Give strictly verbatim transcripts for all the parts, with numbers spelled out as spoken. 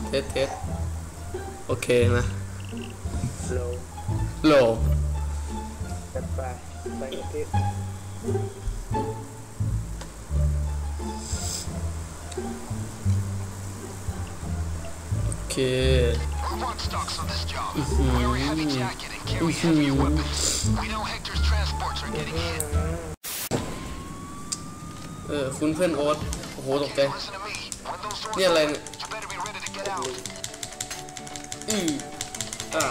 เทสเทสโอเคนะโลโลกันไปไปเทสโอเคอือหืออือหือเออคุณเพื่อนโอ๊ตโอ้โหตกใจนี่อะไรเนี่ยอืออ่า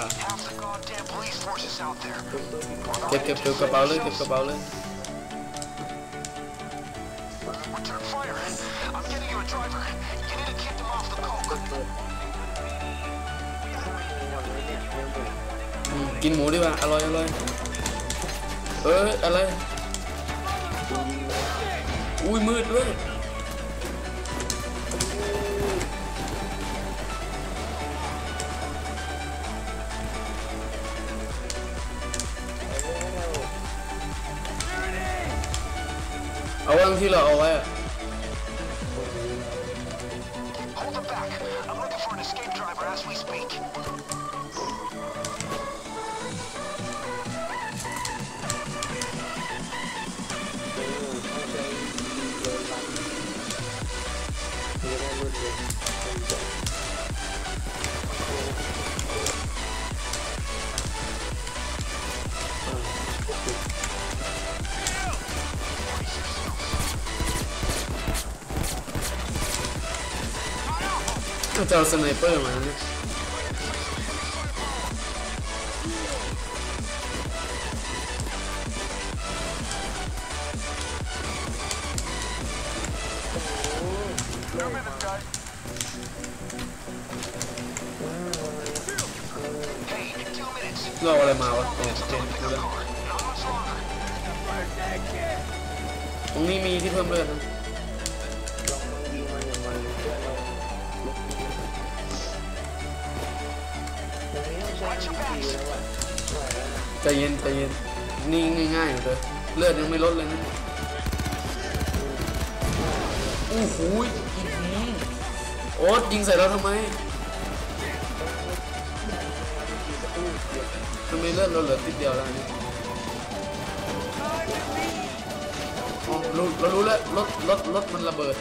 เก็บเก็บเก็บกระเป๋าเลยเก็บกระเป๋าเลยกินหมูดีกว่าอร่อยอร่อยเอออะไรอุ้ยมืดเลยเอาวางที่เราเอาไว้อะจะเอาสไนเปอร์มาเนี่ยเราอะไรมาวะโอเคดูแล้วตรงนี้มีที่เพิ่มเลือดนะใจเย็นใจเย็นนี่ง่ายๆเลยเลือดยังไม่ลดเลยนะโอ้โหโอ๊ตยิงใส่เราทำไมทำไมเลือดเราเหลือติดเดียวแล้วนี่อ๋อรู้เรารู้แล้วรถรถรถมันระเบิด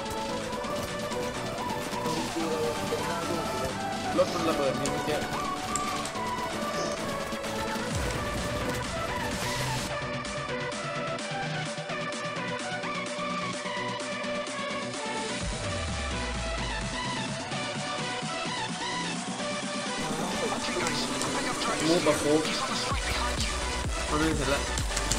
รถมันระเบิดนี่เมื่อกี้มูฟกับโค้กเอาไม่เสร็จแล้ว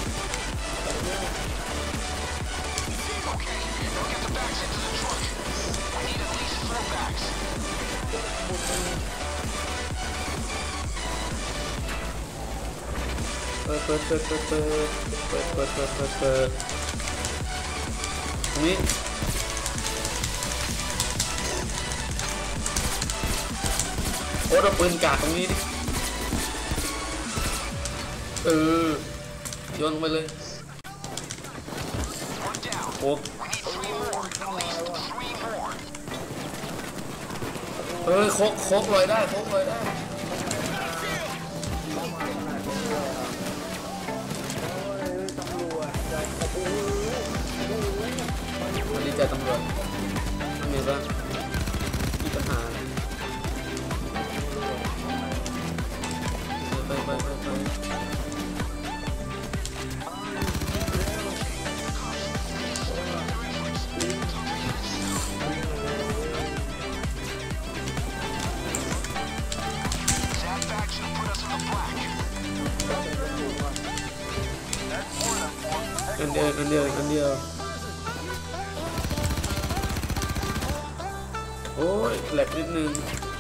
เปิดเปิดเปิดเปิดเปิดเปิดเปิดเปิดเปิดเปิดตรงนี้โอ้เราปืนกาดตรงนี้ดิเออโยนไปเลยโอ้เออโคกโคกลอยได้โคกลอยได้มันดีใจตำรวจไม่มีบ้างมีปัญหาไปไปไปไปอันเดียวอันเดียวอันเดียวโอ้ยแหลกนิดนึง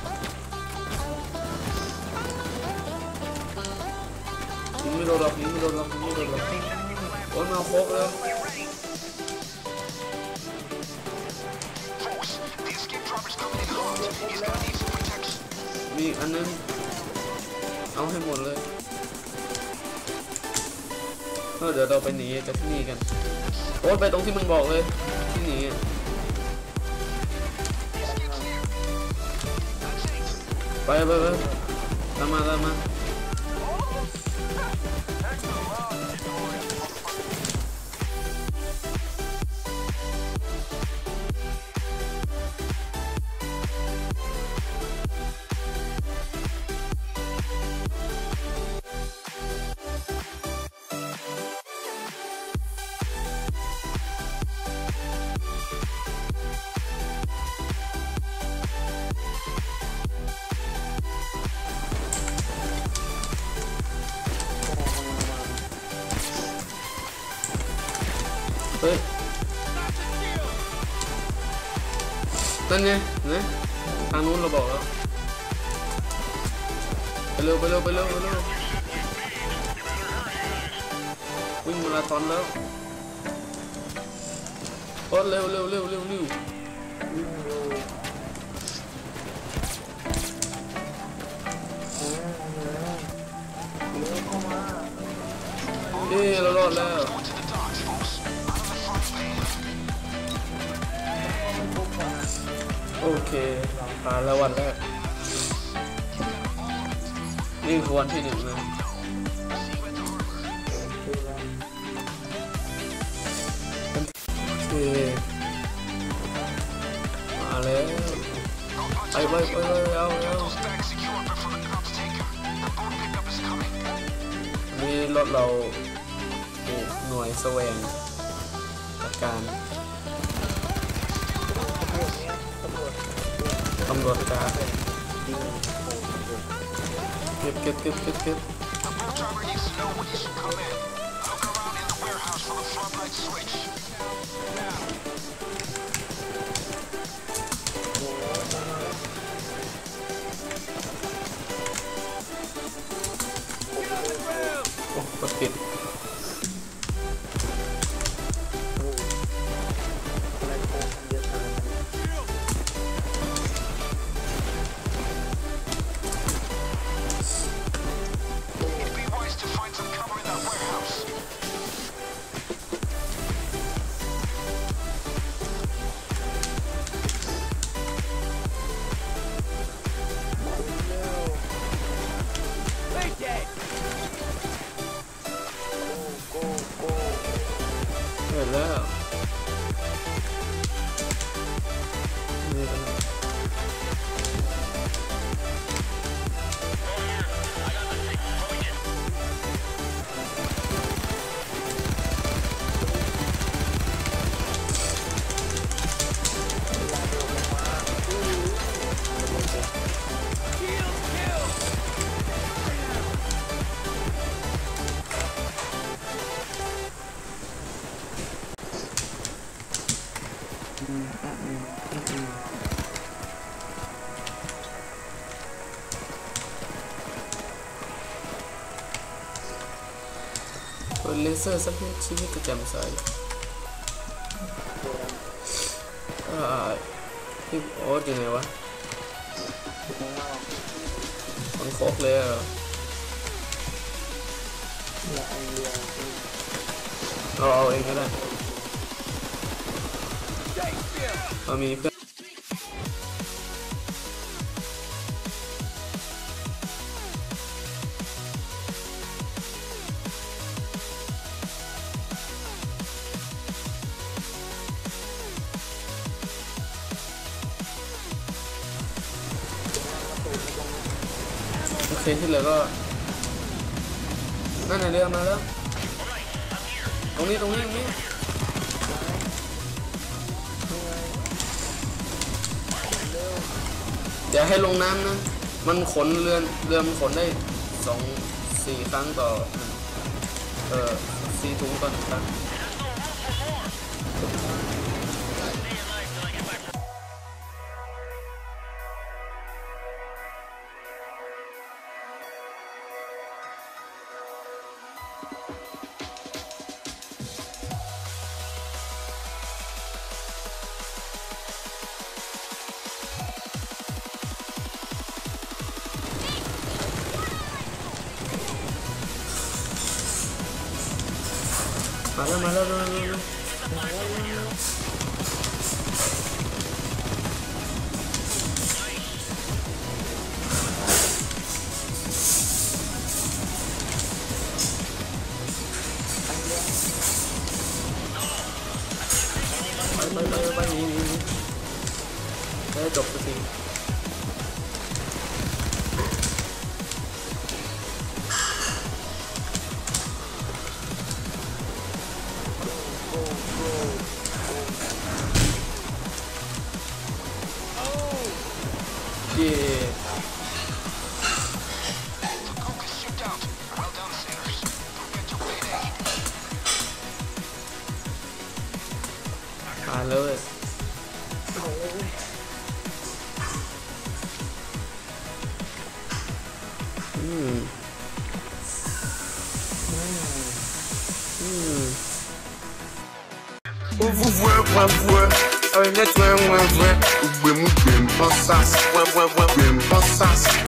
ยิงไม่โดนหรอกยิงไม่โดนหรอกยิงไม่โดนหรอกโอ้ยมาโคกแล้วมีอันนึงเอาให้หมดเลยเออเดี๋ยวเราไปหนีจากที่นี่กันโอ้ยไปตรงที่มึงบอกเลยที่หนี มไปไปไปตามมาตามมาเฮ้ยนั่นไงนะทางนู้นเราบอกแล้วไปเร็วไปเร็วไปเร็วไปเร็ววิ่งมาราธอนแล้วโอ้เร็วเร็วเร็วเร็วเร็วเอ้เรารอดแล้วโอเคผ่านแล้ววันแรกนี่คือวันที่หนึ่งนะโอเคมาแล้วไปไปไปเอาเอานี่รถเราหน่วยแสวงจัดการตำรวจการเก็บเก็บเก็บเก็บเก็บโอ้กดปิดเห็นแล้วนี่กันเปิดเลเซอร์สักนิดชีวิตจะแจ่มใสอ่าพี่โอ๊ตอยู่ไหนวะมันโคกเลยเหรอเราเอาเองก็ได้เรามีเพื่อนโอเคที่เหลือก็นั่นไหนเรือมาแล้วตรงนี้ตรงนี้ตรงนี้อย่าให้ลงน้ำนะมันขนเรือเรือมันขนได้สองสี่ครั้งต่อเออสี่ถุงต่อหนึ่งครั้งมาแล้วมาแล้วมาแล้วไปไปไปหนีหนีหนีได้จบสักทีเย่ผ่านเลยอืมอืม Ouvrez, ouvrez, ouvrez, avec les toits, ouvrez, ouvrez, ouvrez, ouvrez, ouvrez, ouvrez, ouvrez, ouvrez, ouvrez, ouvrez, ouvrez,